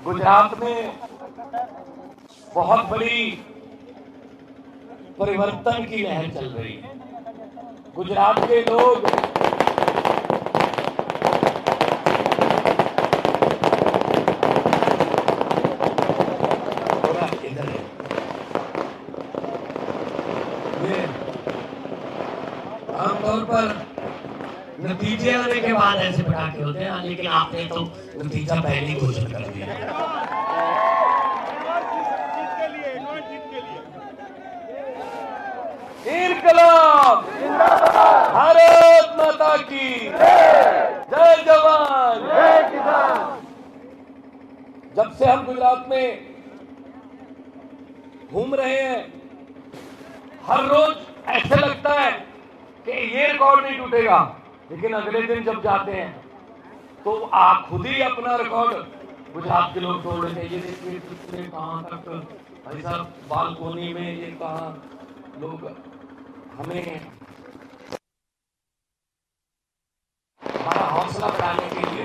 गुजरात में बहुत बड़ी परिवर्तन की लहर चल रही है। गुजरात के लोग थोड़ा इधर है, ये आमतौर पर नतीजे आने के बाद ऐसे पटाखे होते हैं, लेकिन आपने तो नतीजा पहले ही घोषित कर दिया। इनकलाब भारत माता की जय जवान जय किसान। जब से हम गुजरात में घूम रहे हैं, हर रोज ऐसे लगता है कि ये रिकॉर्ड नहीं टूटेगा, लेकिन अगले दिन जब जाते हैं तो आप खुद ही अपना रिकॉर्ड गुजरात के लोग तोड़ लेते हैं। ये देखिए कितने कहां तक भाई साहब बालकोनी में, ये कहां लोग हमें हमारा हौसला बढ़ाने के लिए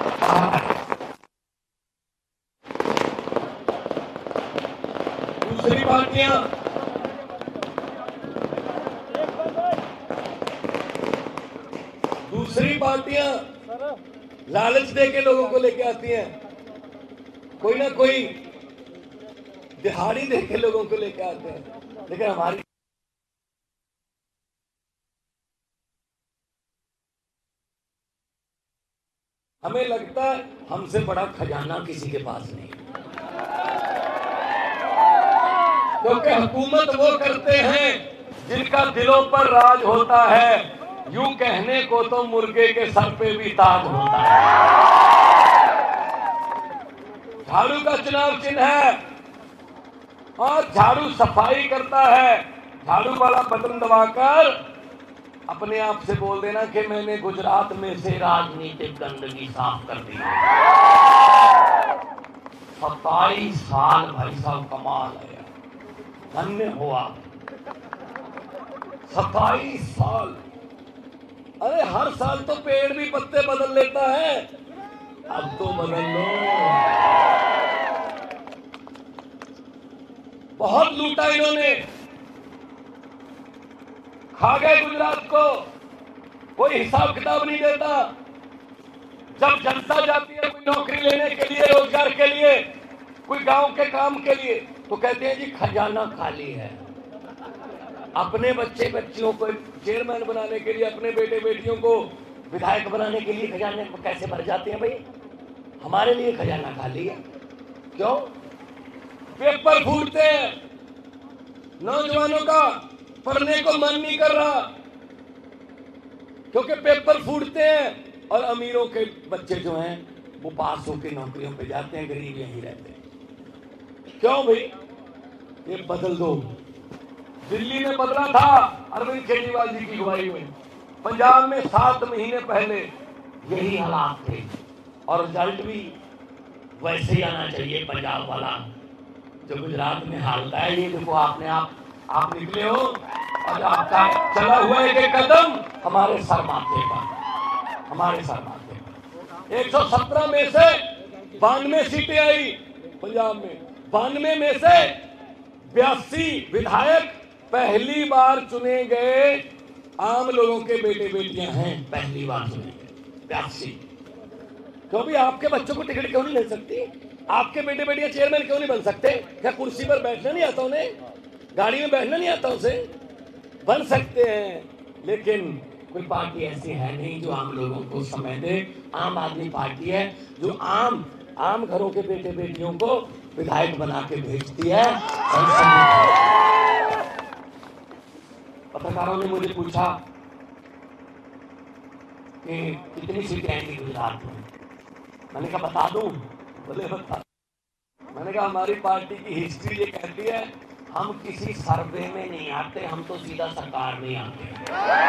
दूसरी पार्टियां लालच दे के लोगों को लेके आती हैं, कोई ना कोई दिहाड़ी दे के लोगों को लेके आते हैं, लेकिन हमारी हमें लगता है हमसे बड़ा खजाना किसी के पास नहीं, क्योंकि हुकूमत वो करते हैं जिनका दिलों पर राज होता है। यूं कहने को तो मुर्गे के सर पे भी ताज होता है। झाड़ू का चुनाव चिन्ह है और झाड़ू सफाई करता है। झाड़ू वाला बटन दबाकर अपने आप से बोल देना कि मैंने गुजरात में से राजनीतिक गंदगी साफ कर दी। 27 साल भाई साहब, कमाल है, धन्य हो आप। 27 साल, अरे हर साल तो पेड़ भी पत्ते बदल लेता है, अब तो बदल लो। बहुत लूटा इन्होंने, खा गए गुजरात को, कोई हिसाब किताब नहीं देता। जब जनता जाती है कोई नौकरी लेने के लिए, रोजगार के लिए, कोई गांव के काम के लिए, तो कहते हैं जी खजाना खाली है। अपने बच्चे बच्चियों को चेयरमैन बनाने के लिए, अपने बेटे बेटियों को विधायक बनाने के लिए खजाने को कैसे भर जाते हैं भाई? हमारे लिए खजाना खाली है। क्यों? पेपर फूटते हैं, नौजवानों का पढ़ने को मन नहीं कर रहा क्योंकि पेपर फूटते हैं, और अमीरों के बच्चे जो हैं वो पास होकर नौकरियों पे जाते हैं, गरीब यहीं रहते हैं। क्यों भाई? ये बदल दो। दिल्ली में बदला था अरविंद केजरीवाल जी की अगुवाई में, पंजाब में 7 महीने पहले यही हालात थे, और रिजल्ट भी वैसे ही आना चाहिए पंजाब वाला जो गुजरात में हालत है। ये देखो, आप निकले हो और आपका चला हुआ एक कदम हमारे सर माथे पर, हमारे सर माथे पर। 117 में से 92 सीटें आई पंजाब में, 92 में से 82 विधायक पहली बार चुने गए आम लोगों के बेटे बेटियां हैं, पहली बार चुने गए 82। तो भी आपके बच्चों को टिकट क्यों नहीं ले सकती? आपके बेटे बेटियां चेयरमैन क्यों नहीं बन सकते? क्या कुर्सी पर बैठना नहीं आता उन्हें? गाड़ी में बैठना नहीं आता उसे? बन सकते हैं, लेकिन कोई पार्टी ऐसी है नहीं जो आम लोगों को समय दे। आम आदमी पार्टी है जो आम घरों के बेटे बेटियों को विधायक बना के भेजती है। पत्रकारों ने मुझे पूछा कि कितनी सीटें आएंगी गुजरात में, मैंने कहा बता दूं? बोले बता। मैंने कहा हमारी पार्टी की हिस्ट्री ये कहती है हम किसी सर्वे में नहीं आते, हम तो सीधा सरकार में आते हैं।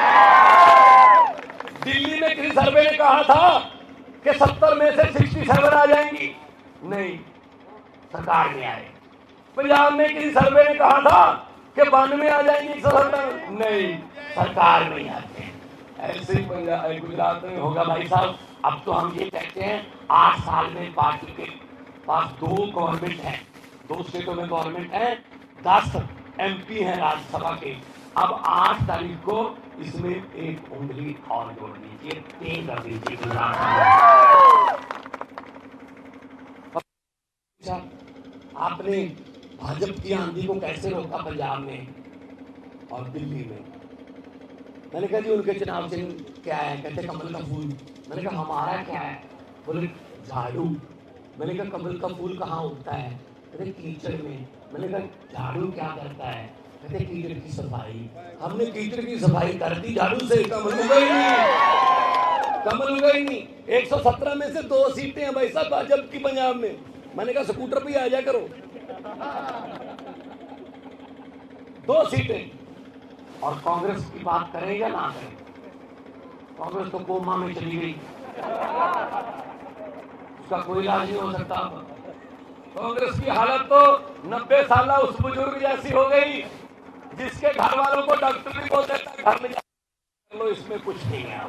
दिल्ली में किसी सर्वे ने कहा था कि 70 में से 67 आ जाएंगी, नहीं, सरकार में आए। पंजाब में किसी सर्वे ने कहा था कि 92 आ जाएंगी, 170, नहीं, सरकार में आते हैं। ऐसे ही गुजरात में होगा भाई साहब। अब तो हम ये कहते हैं 8 साल में पार्टी के पास 2 गवर्नमेंट है, 2 स्टेटों में गवर्नमेंट है, 10 MP हैं राज्यसभा के। अब 8 तारीख को इसमें 1 उंगली और जोड़ दीजिए, 3 कर दीजिए गुजरात। आपने भाजपा की आंधी को कैसे रोका पंजाब में और दिल्ली में? मैंने कहा जी उनके चुनाव चिन्ह क्या है? कहते कमल का फूल। मैंने कहा हमारा क्या है? बोले झाड़ू। मैंने कहा कमल का फूल कहाँ उगता है? कहते कीचड़ में। मैंने कहा झाड़ू क्या करता है? कहते कीचड़ की सफाई। हमने कीचड़ की सफाई कर दी झाड़ू से, कमल उगा ही नहीं, कमल उगा ही नहीं। 117 में से 2 सीटें हैं भाई साहब भाजपा की पंजाब में। मैंने कहा स्कूटर पे आ जा करो, 2 सीटें। और कांग्रेस की बात करें या ना करें, कांग्रेस तो कोमा में चली गई, उसका कोई इलाज नहीं हो सकता। कांग्रेस की हालत तो 90 साल उस बुजुर्ग जैसी हो गई जिसके घर वालों को डॉक्टर भी बोल देता घर में जा लो, इसमें कुछ नहीं है।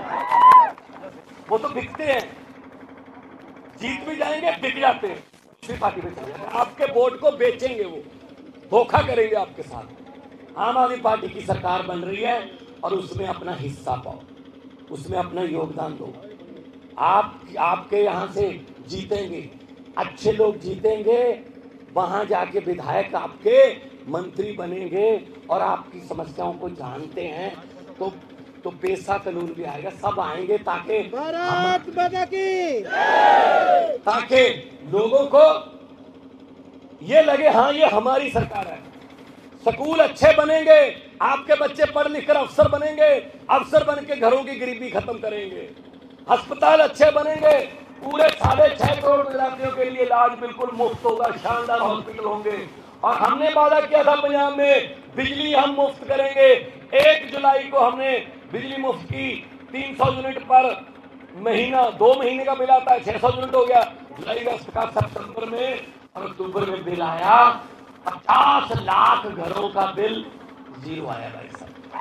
वो तो बिकते हैं, जीत भी जाएंगे, बिक जाते हैं, दूसरी पार्टी में चले जाते हैं, आपके वोट को बेचेंगे, वो धोखा करेंगे आपके साथ। आम आदमी पार्टी की सरकार बन रही है और उसमें अपना हिस्सा पाओ, उसमें अपना योगदान दो। आपके यहाँ से जीतेंगे, अच्छे लोग जीतेंगे, वहां जाके विधायक आपके मंत्री बनेंगे और आपकी समस्याओं को जानते हैं, तो पेशा कानून भी आएगा, सब आएंगे ताकि भारत माता की, ताकि लोगों को ये लगे हाँ ये हमारी सरकार है। स्कूल अच्छे बनेंगे, आपके बच्चे पढ़ लिख कर अफसर बनेंगे, अफसर बन के घरों की गरीबी खत्म करेंगे। अस्पताल अच्छे बनेंगे, पूरे 6.5 करोड़ गुजरातियों के लिए इलाज बिल्कुल मुफ्त होगा, शानदार हॉस्पिटल होंगे। और हमने वादा किया था पंजाब में बिजली हम मुफ्त करेंगे। 1 जुलाई को हमने बिजली मुफ्त की, 300 यूनिट पर महीना, 2 महीने का बिल आता है, 600 यूनिट हो गया। जुलाई अगस्त का सितंबर में और अक्टूबर में बिल आया, 50 लाख घरों का बिल जीरो आया भाई साहब।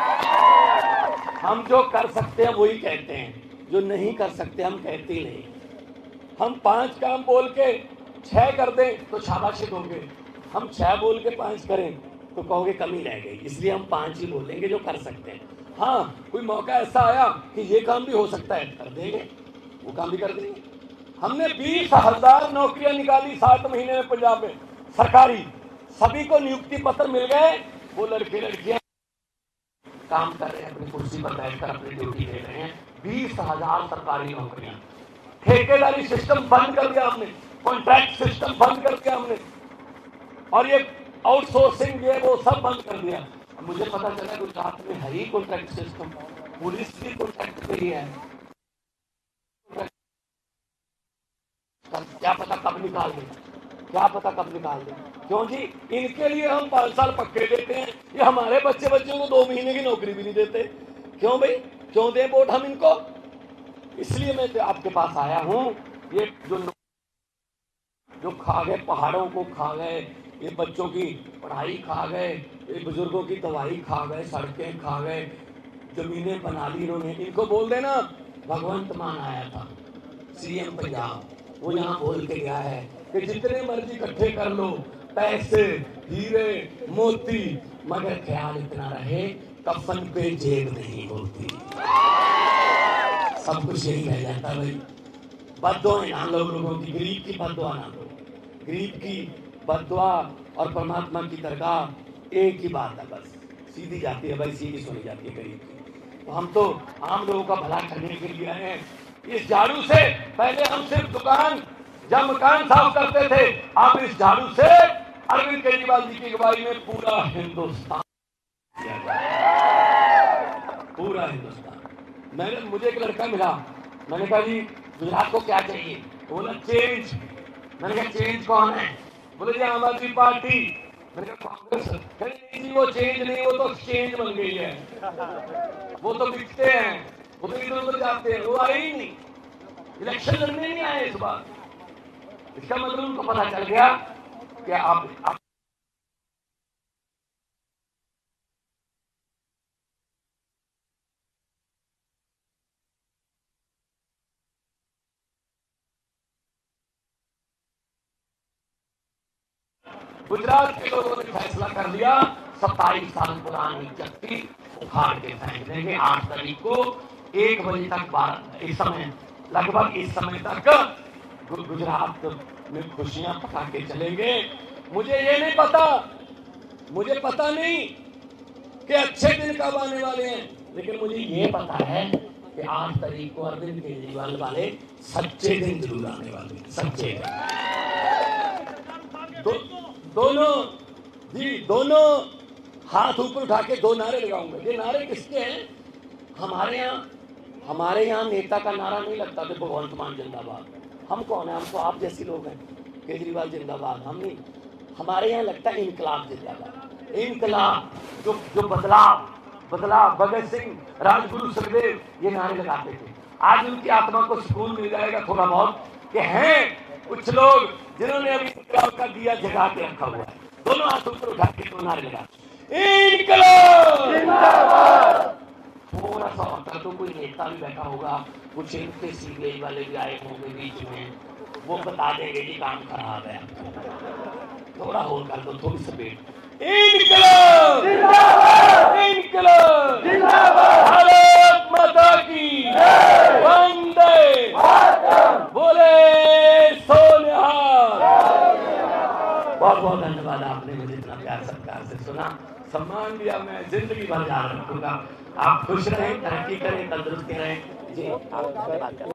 हम जो कर सकते हैं वही कहते हैं, जो नहीं कर सकते हम कहते ही नहीं। हम 5 काम बोल के 6 कर दें तो शाबाशी दोगे, हम 6 बोल के 5 करें तो कहोगे कमी रह गई, इसलिए हम 5 ही बोलेंगे जो कर सकते हैं। हाँ, कोई मौका ऐसा आया कि ये काम भी हो सकता है, कर देंगे, वो काम भी कर देंगे। हमने 20,000 नौकरियां निकाली 7 महीने में पंजाब में सरकारी, सभी को नियुक्ति पत्र मिल गए। वो लड़के लड़कियां काम कर रहे हैं, अपनी कुर्सी पर बैठकर अपनी ड्यूटी दे रहे हैं। 20,000 सरकारी नौकरियां। ठेकेदारी सिस्टम बंद कर दिया हमने, कॉन्ट्रैक्ट सिस्टम बंद कर दिया हमने, और ये आउटसोर्सिंग ये वो सब बंद कर दिया। मुझे पता चला गुजरात में है ही कॉन्ट्रैक्ट सिस्टम, पुलिस भी कॉन्ट्रैक्ट पे ही है। क्या पता कब निकाल दे, क्या पता कब निकाल दे। क्यों जी? इनके लिए हम 5 साल पक्के देते हैं, ये हमारे बच्चों को 2 महीने की नौकरी भी नहीं देते। क्यों भाई, क्यों दें वोट हम इनको? इसलिए मैं आपके पास आया हूं। ये जो खा गए, पहाड़ों को खा गए, ये बच्चों की पढ़ाई खा गए, ये बुजुर्गों की दवाई खा गए, सड़कें खा गए, जमीनें बना ली इन्होंने। इनको बोल देना भगवंत मान आया था, CM पंजाब, वो यहाँ बोल के गया है कि जितने मर्जी इकट्ठे कर लो पैसे, हीरे, मोती, मगर ख्याल इतना रहे कफन पे जेब नहीं होती। सब कुछ यही रह जाता भाई। बद्दुआ ना लो लोगों की, गरीब की बद्दुआ ना लो। गरीब की बद्दुआ और परमात्मा की दरगाह एक ही बात है, बस सीधी जाती है भाई, सीधी सुनी जाती है गरीब की। तो हम तो आम लोगों का भला करने के लिए आए हैं। इस झाड़ू से पहले हम सिर्फ दुकान या मकान साफ करते थे, अब इस झाड़ू से अरविंद केजरीवाल जी की अगुवाई में पूरा हिंदुस्तान, पूरा हिंदुस्तान। मुझे एक लड़का मिला, मैंने कहा जी गुजरात को क्या चाहिए? बोला चेंज। मैंने कहा चेंज कौन है? बोले जी आम आदमी पार्टी। मैंने कहा कांग्रेस? नहीं जी वो चेंज नहीं, वो तो चेंज बन गई है, वो तो बिकते हैं, वो तो इधर उधर जाते हैं, वो आए ही नहीं, इलेक्शन लड़ने नहीं आए इस बार। इसका मतलब उनको पता चल गया कि आप गुजरात के लोगों ने फैसला कर लिया 27 साल पुरानी चक्की उखाड़ के फेंक देंगे। 8 तारीख को 1 बजे तक इस समय लगभग इस समय तक गुजरात में खुशियां पटाखे चलेंगे। मुझे ये नहीं पता, मुझे पता नहीं कि अच्छे दिन कब आने वाले हैं, लेकिन मुझे ये पता है कि 8 तारीख को अरविंद केजरीवाल वाले सच्चे दिन जरूर आने वाले हैं। सच्चे दोनों जी, दोनों हाथ ऊपर उठा के 2 नारे लगाऊंगा। ये नारे किसके हैं? हमारे यहाँ नेता का नारा नहीं लगता थे भगवंत मान जिंदाबाद। हम कौन है? हम तो आप जैसे लोग हैं। केजरीवाल जिंदाबाद हम नहीं, हमारे यहाँ लगता है इनकलाब जिंदाबाद। इनकलाब, जो बदलाव भगत सिंह, राजगुरु, सुखदेव ये नारे लगाते थे। आज उनकी आत्मा को सुकून मिल जाएगा थोड़ा बहुत कि हैं कुछ लोग जिन्होंने अभी इनकलाब का दिया जगा के रखा हुआ है। दोनों हाथ ऊपर उठा के 2 नारे लगा, इनकलाब जिंदाबाद। थोड़ा सा और तो कोई नेता भी बैठा होगा, कुछ इनके सीबीआई वाले भी आए होंगे बीच में, वो बता देंगे कि काम खराब है। थोड़ा और कर दो, थोड़ी सपेट। इनकलाब जिंदाबाद, इनकलाब जिंदाबाद, भारत माता की वंदे मातरम, बोले सोनिहाल। बहुत बहुत धन्यवाद, आपने मुझे इतना प्यार सत्कार से सुना, सम्मान दिया। मैं जिंदगी भर याद रखूंगा। आप खुश रहें, तरक्की करें, तंदुरुस्त रहें जी। आप